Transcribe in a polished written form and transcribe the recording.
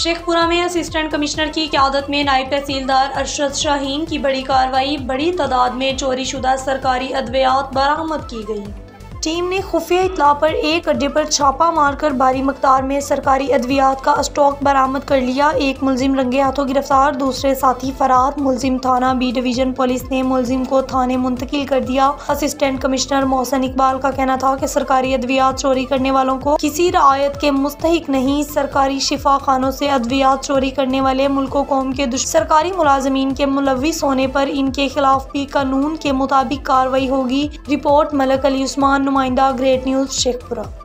शेखपुरा में assistant commissioner की क़यादत में नायब तहसीलदार अरशद शाहीन की बड़ी कार्रवाई। बड़ी तादाद में चोरीशुदा सरकारी अद्वियात बरामद की गई। टीम ने खुफिया इत्तला पर एक अड्डे पर छापा मारकर भारी मकदार में सरकारी अद्वियात का स्टॉक बरामद कर लिया। एक मुलजिम रंगे हाथों गिरफ्तार, दूसरे साथी फरार। मुलजिम थाना बी डिवीजन पुलिस ने मुलजिम को थाने मुंतकिल कर दिया। असिस्टेंट कमिश्नर मोहसिन इकबाल का कहना था कि सरकारी अद्वियात चोरी करने वालों को किसी रायत के मुस्तहिक नहीं। सरकारी शिफा खानों से अद्वियात चोरी करने वाले मुल्को कौम के सरकारी मुलाजमीन के मुलविस होने पर इनके खिलाफ भी कानून के मुताबिक कार्रवाई होगी। रिपोर्ट मलक अली उस्मान, नुमाइंदा, ग्रेट न्यूज़, शेखपुरा।